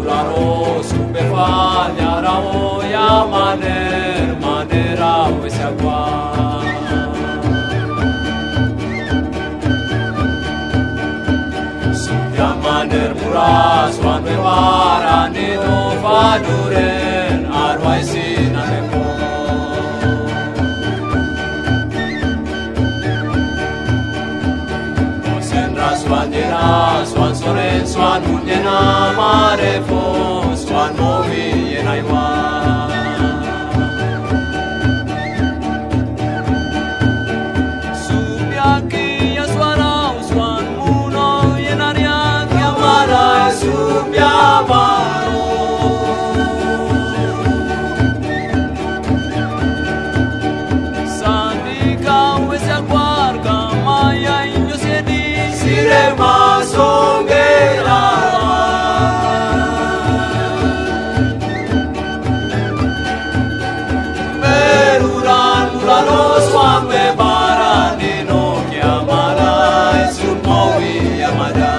muraro subefanya rao ya manera wese agua. Subya maner muras wan bevarani no faduren arwai sinameko. Swan soren swan munyena marefo swan movi yenaiwa. Subyaki ya swarau swan muno yenarian yamara subyabaro. Sandika wesya kwarga maya inyo sedi sirema songera. Beruran murano swame barani no kiamara sumowi yamada.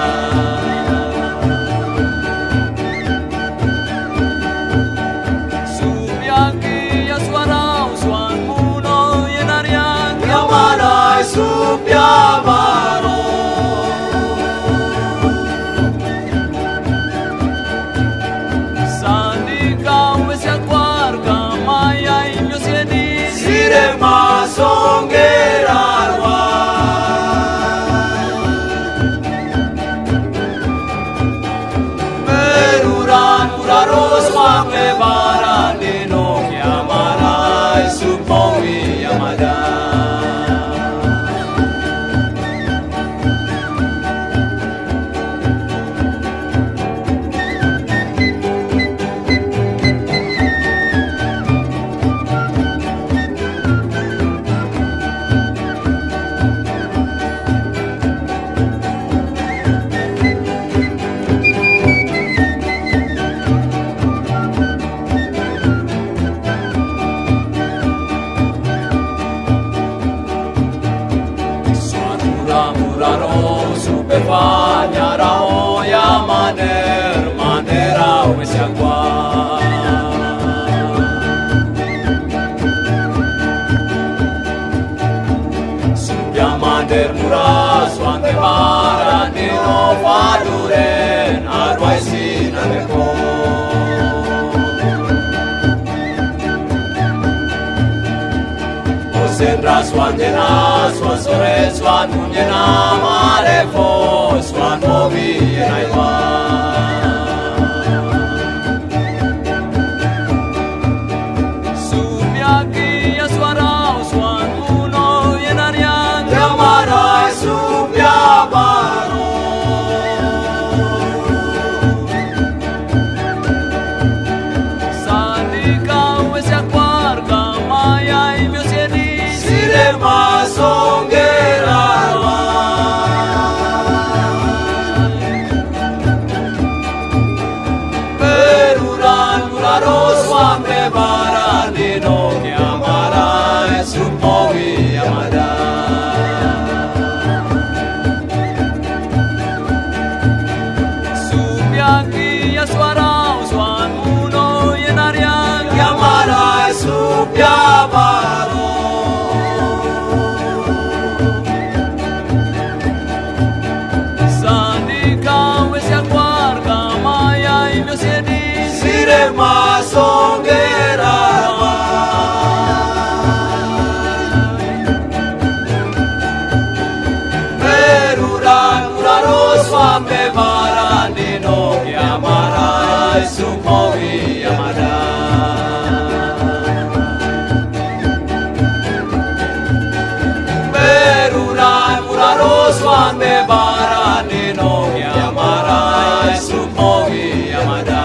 Subyaki ya swarau swan muno yenarian yamara subyabaro. Sirema songera arwa. Beruran muraro swame barani no kiamara sumowi yamada. Muraro subefanya rao ya manera wese agua. Subya maner muras wan bevarani no faduren arwai sinameko. Sendra swan jena swan sore swan munyena marefo swan movi yenaiwa. Subyaki ya swarau swan muno yenarian yamara subyabaro. Sandika wesya kwarga maya imyo sedi sirema songera arwa. Beruran muraro swame barani no kiamara sumowi yamada. Subyaki ya swarau swan muno yenarian yamara subyabaro. Sirema songera arwa. Beruran muraro swame barani no kiamara sumowi yamada. Beruran muraro swame barani no kiamara sumowi yamada.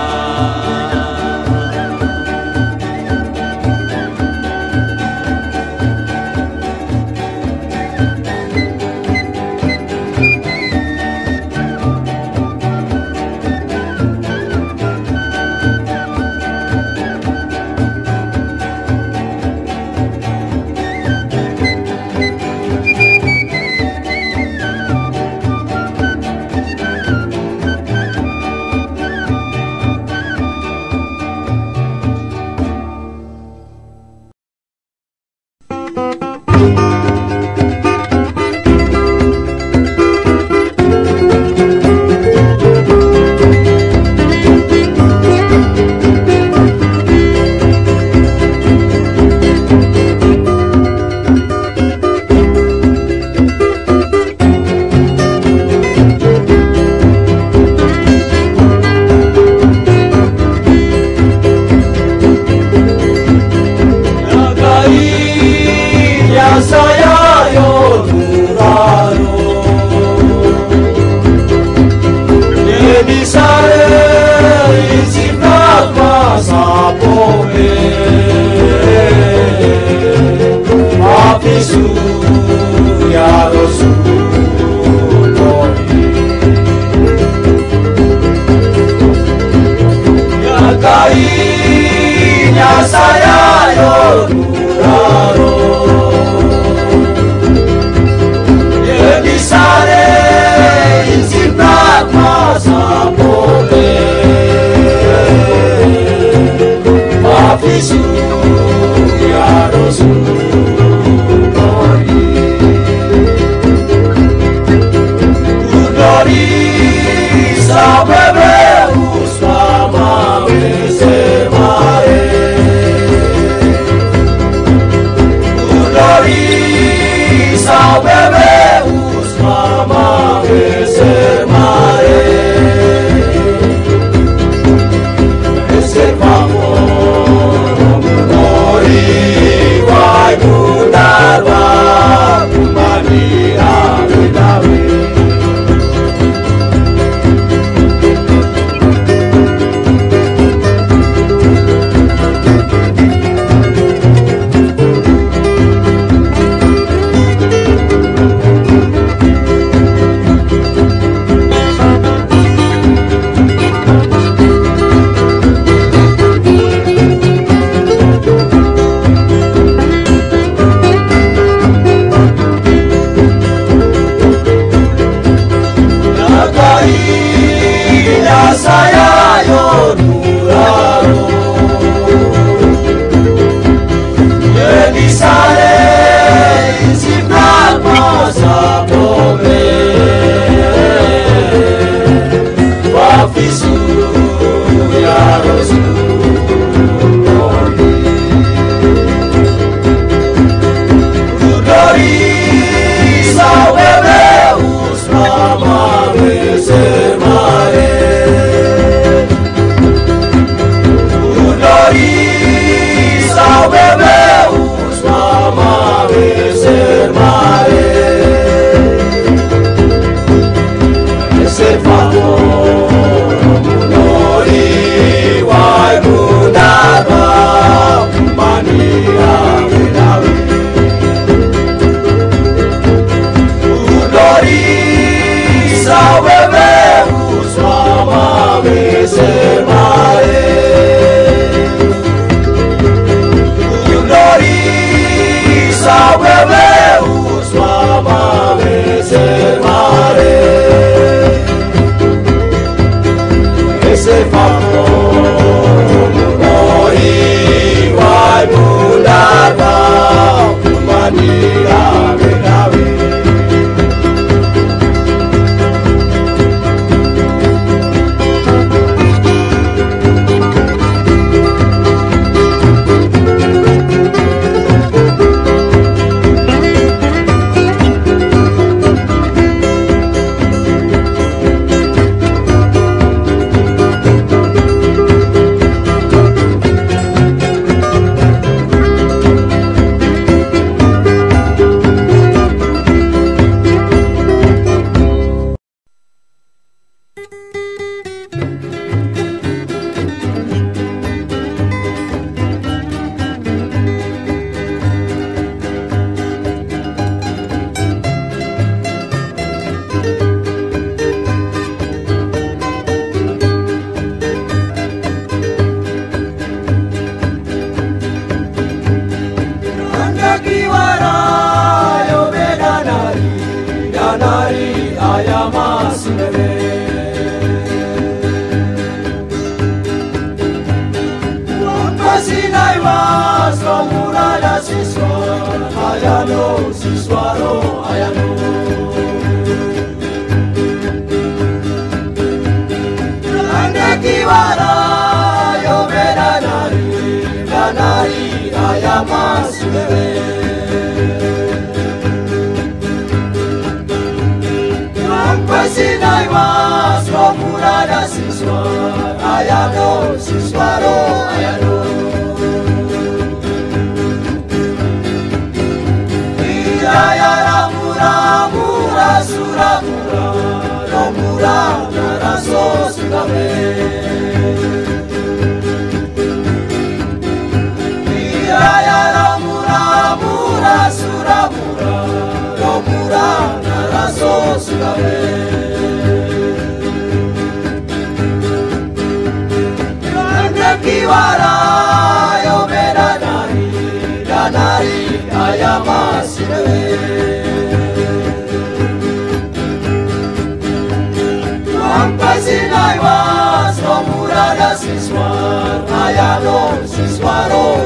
Wafisu ya Rasulullah Udori sabebe usama wesemare Udori sabebe usama wesemare saya yonuraro Yedi sare izibral masa pome Wafisu ya Rasulullah Udori sawebe usmama wesemare Kiwara yo medanari danari ayamasire Ampai sinai was romura da siswar ayano siswaro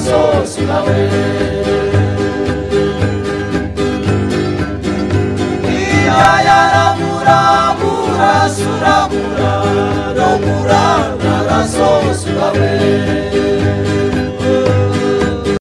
maso sulawe iya ya ramura mura suramu